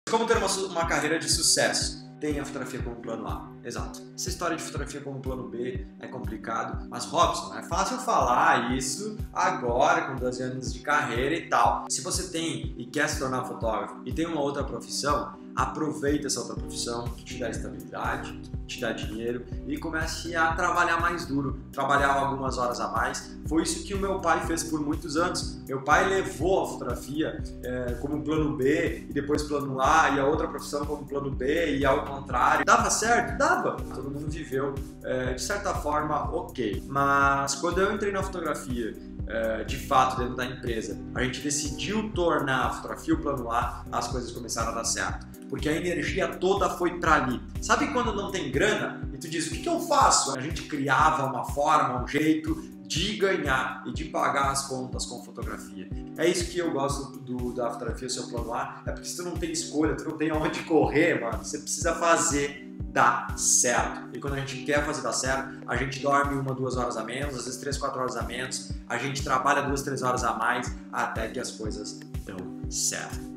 Como ter uma carreira de sucesso? Tem a fotografia como plano A. Exato. Essa história de fotografia como plano B é complicado, mas Robson, é fácil falar isso agora com 12 anos de carreira e tal. Se você tem e quer se tornar fotógrafo e tem uma outra profissão, aproveita essa outra profissão que te dá estabilidade, te dá dinheiro e comece a trabalhar mais duro, trabalhar algumas horas a mais. Foi isso que o meu pai fez por muitos anos. Meu pai levou a fotografia como plano B e depois plano A e a outra profissão como plano B e ao contrário. Dava certo? Dava! Todo mundo viveu de certa forma ok. Mas quando eu entrei na fotografia, de fato dentro da empresa, a gente decidiu tornar a fotografia o plano A, as coisas começaram a dar certo. Porque a energia toda foi para ali. Sabe quando não tem grana e tu diz, o que eu faço? A gente criava uma forma, um jeito de ganhar e de pagar as contas com fotografia. É isso que eu gosto da fotografia, o seu plano A, é porque se tu não tem escolha, tu não tem aonde correr, mano, você precisa fazer dar certo. E quando a gente quer fazer dar certo, a gente dorme 1, 2 horas a menos, às vezes 3, 4 horas a menos, a gente trabalha 2, 3 horas a mais, até que as coisas dão certo.